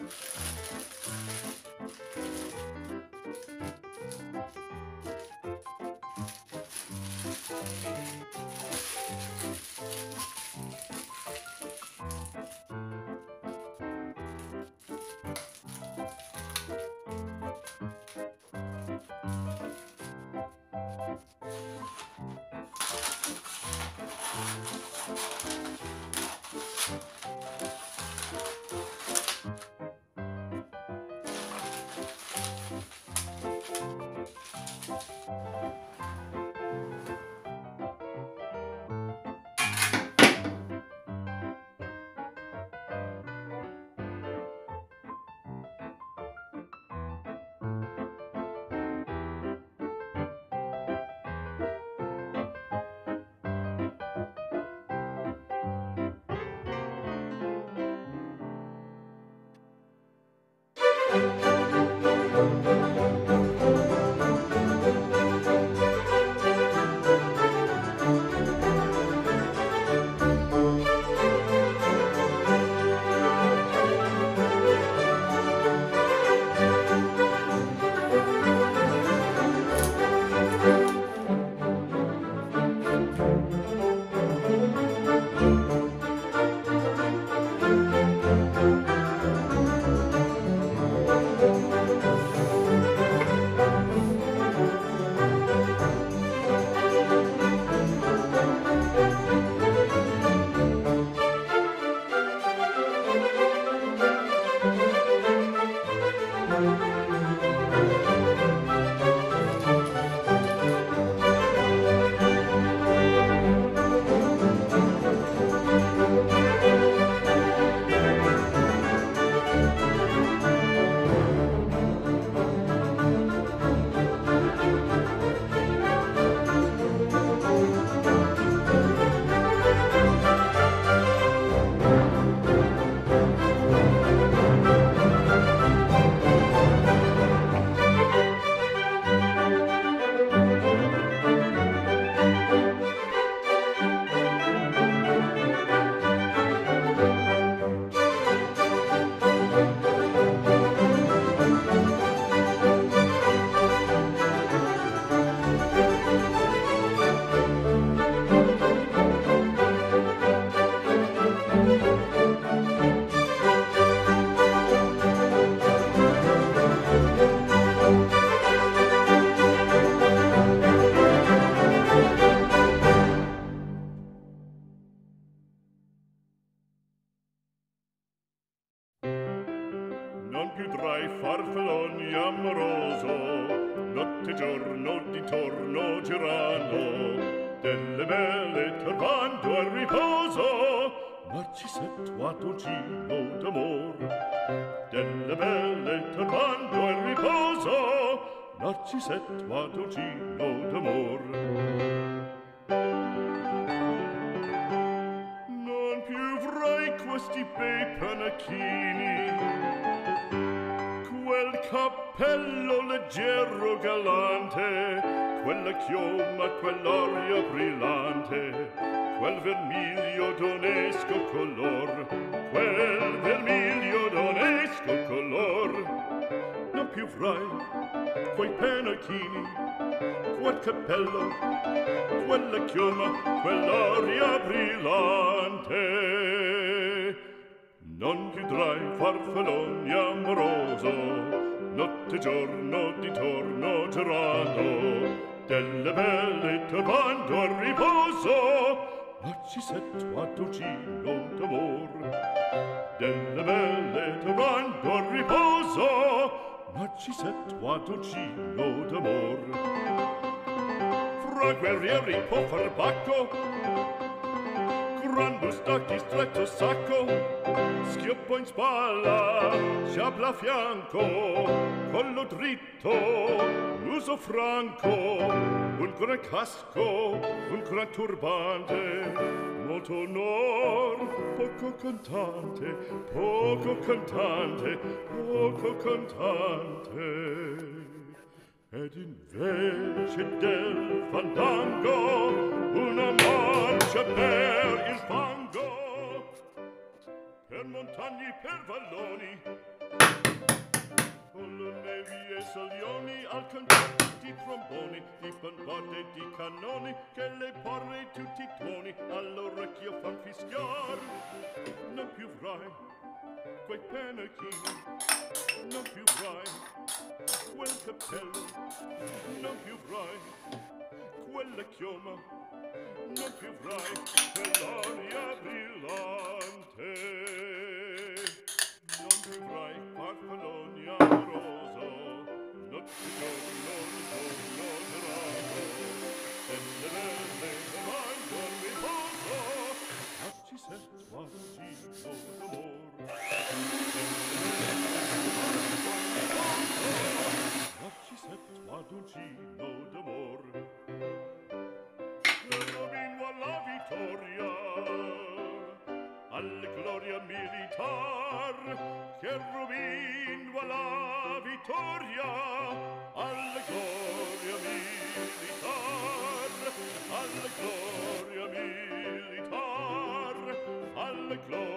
Udrai farfalloni amoroso, notte e giorno d'intorno girano, delle belle turbando al riposo, Narcisetto a dolcino d'amor. Delle belle turbando al riposo, Narcisetto a dolcino d'amor. Non più avrai questi bei panacchini, quel cappello leggero galante, quella chioma, quell'aria brillante, quel vermiglio d'onesco color, quel vermiglio d'onesco color. Non più avrai quei pennacchini, quel cappello, quella chioma, quell'aria brillante. Non più udrai farfalloni amoroso, notte e giorno d'intorno girando, delle belle turbando al riposo, Narcisetto a dolcino d'amor. Delle belle turbando al riposo, Narcisetto a dolcino d'amor. Fra guerrieri può far bacco, gran bustacchi stretto sacco, schioppo in spalla, sciabla a fianco, collo dritto, muso franco, un gran casco, un gran turbante, molto onor, poco cantante, poco cantante, poco cantante. Ed invece del fandango una marcia per il fango, per montagne, per valloni, spade di cannoni che le porre tutti i tuoni all'orecchio fan fischiar. Non più avrai quei pennacchini, non più avrai quel cappello, non più avrai quella chioma, non più avrai quell'aria brillante, non più avrai farfalloni amoroso, non più giorno dorato, senza belle mai buon riposo, ma ci sento agito d'amor. Ma ci sento ad un gino d'amor. Robino alla vittoria, alla gloria militar, che Robino alla vittoria, alla gloria militar, alla gloria militar, alla gloria